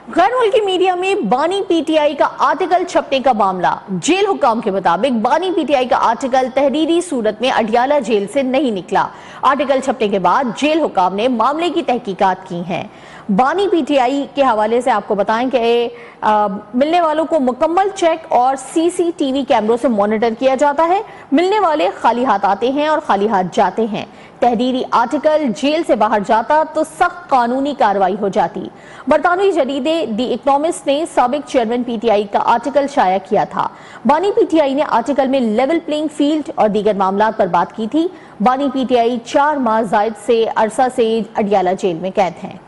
गैर मुल्की मीडिया में बानी पीटीआई का आर्टिकल छपने का मामला। जेल हुक्काम के मुताबिक बानी पीटीआई का आर्टिकल तहरीरी सूरत में अडियाला जेल से नहीं निकला। आर्टिकल छपने के बाद जेल हुक्काम ने मामले की तहकीकात की है। बानी पीटीआई के हवाले से आपको बताएं कि मिलने वालों को मुकम्मल चेक और सीसीटीवी कैमरों से मॉनिटर किया जाता है। मिलने वाले खाली हाथ आते हैं और खाली हाथ जाते हैं। तहरीरी आर्टिकल जेल से बाहर जाता तो सख्त कानूनी कार्रवाई हो जाती। बरतानवी जरीदे दी इकोनॉमिस्ट ने साबिक चेयरमैन पीटीआई का आर्टिकल शाया किया था। बानी पीटीआई ने आर्टिकल में लेवल प्लेइंग फील्ड और दीगर मामला पर बात की थी। बानी पीटीआई 4 माह जायद से अरसा से अडियाला जेल में कैद हैं।